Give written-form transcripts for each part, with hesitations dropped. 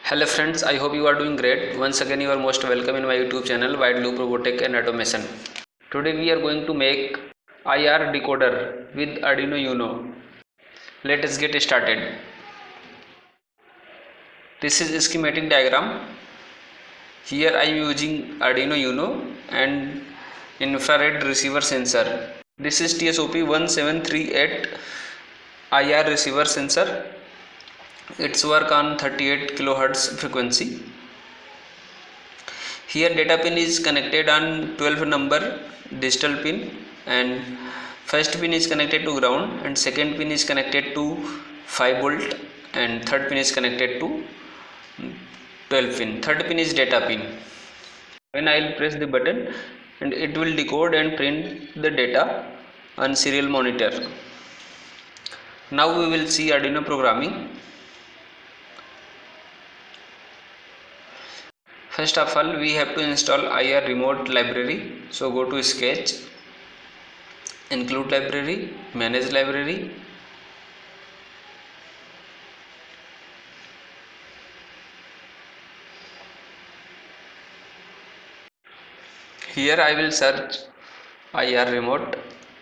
Hello friends, I hope you are doing great. Once again you are most welcome in my YouTube channel Wide Loop Robotic and Automation. Today we are going to make IR decoder with Arduino Uno. Let us get started. This is a schematic diagram. Here I am using Arduino Uno and infrared receiver sensor. This is TSOP 1738 IR receiver sensor. It's work on 38 kHz frequency. Here data pin is connected on 12 number digital pin, and first pin is connected to ground and second pin is connected to 5 volt and third pin is connected to 12 pin. Third pin is data pin. When I will press the button and it will decode and print the data on serial monitor. Now we will see Arduino programming. First of all, we have to install IR remote library. So go to Sketch, Include library, Manage library. Here I will search IR remote.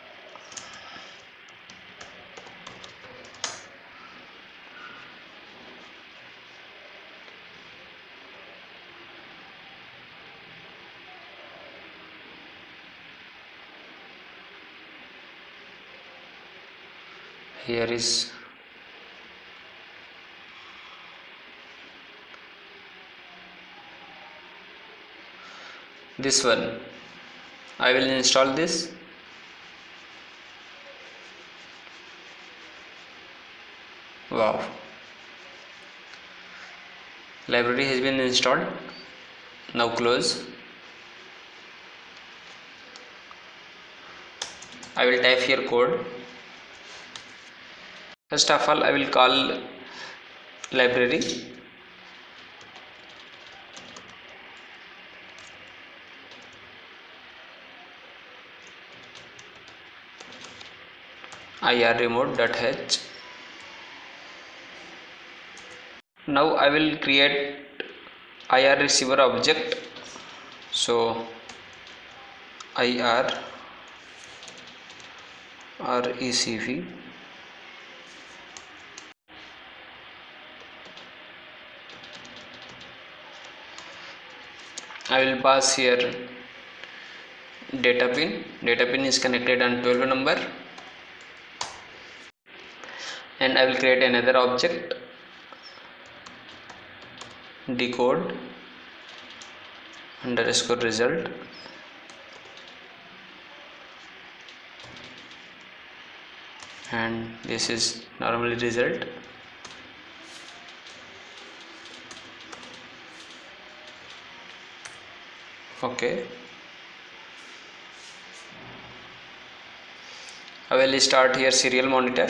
Here is this one. I will install this. Wow, library has been installed. Now close. I will type here code. First of all, I will call library. IR remote.h. Now I will create IR receiver object. So IR RECV. I will pass here data pin. Data pin is connected on 12 number, and I will create another object, decode underscore result, and this is normally result. Okay, I will start here serial monitor.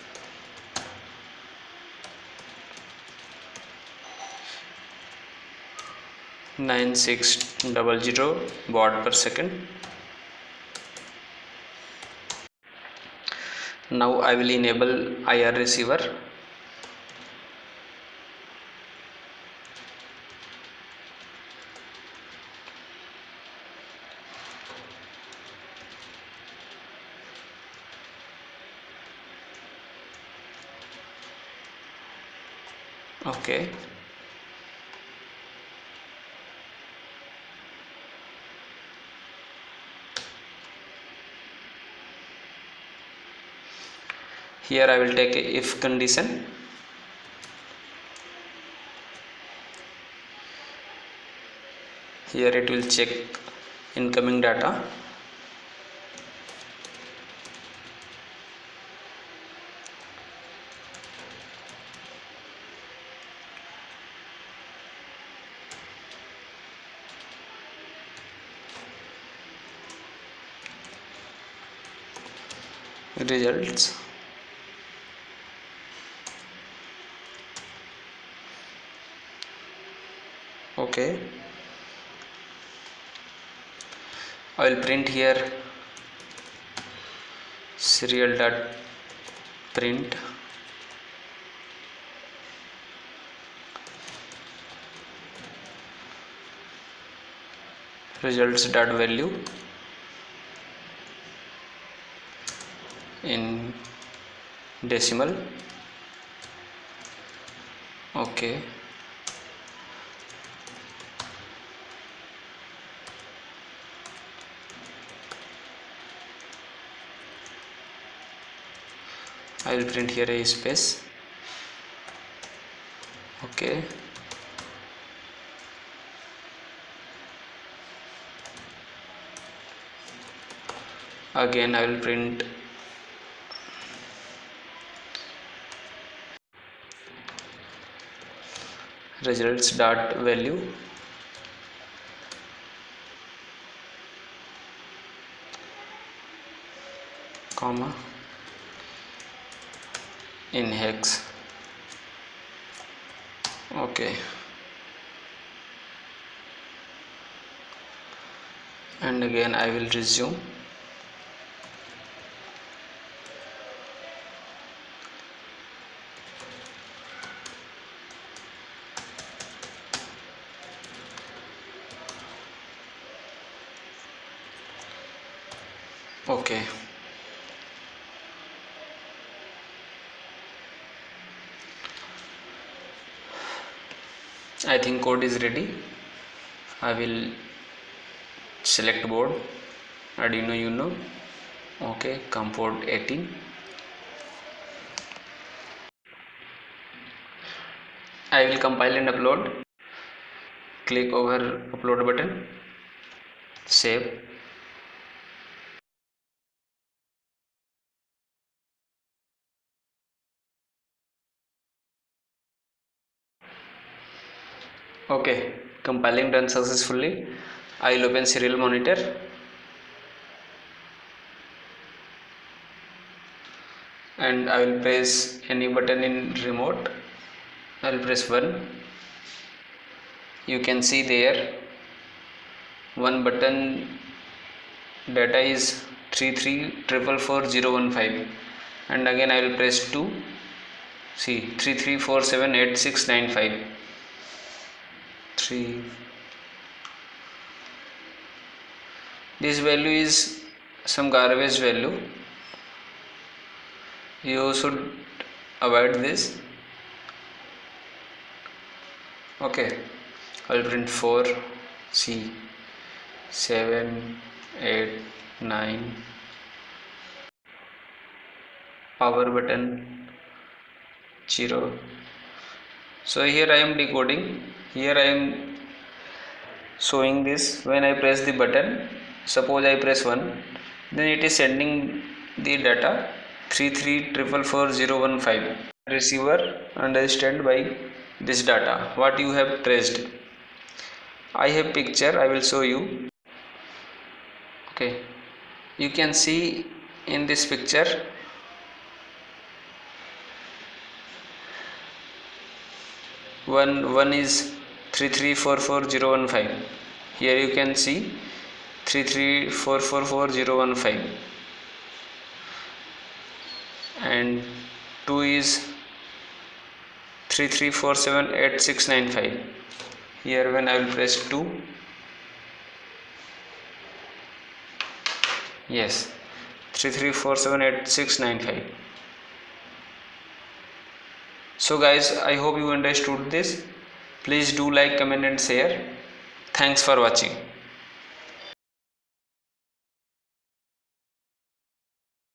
(9600) baud per second. Now I will enable IR receiver. Okay, here I will take a if condition. Here it will check incoming data. Results. Okay, I will print here serial dot print results dot value in decimal. Okay, I will print here a space. Okay, again I will print results dot value comma in hex. Okay, and again I will resume. Okay, I think code is ready. I will select board, Arduino Uno. Okay, COM port 18. I will compile and upload. Click over upload button, save. Okay, compiling done successfully. I will open serial monitor and I will press any button in remote. I will press 1. You can see there one button data is 33444015, and again I will press 2. See, 33478695. 3. This value is some garbage value. You should avoid this. Okay, I will print 4. C 7 8 9. Power button 0. So here I am decoding. Here I am showing this. When I press the button, suppose I press 1, then it is sending the data 33444015. Receiver understand by this data what you have traced. I have picture, I will show you. Okay, you can see in this picture one is 33444015. Here you can see 33444015, and 2 is 33478695. Here when I will press 2, yes, 33478695. So guys, I hope you understood this. Please do like, comment and share. Thanks for watching.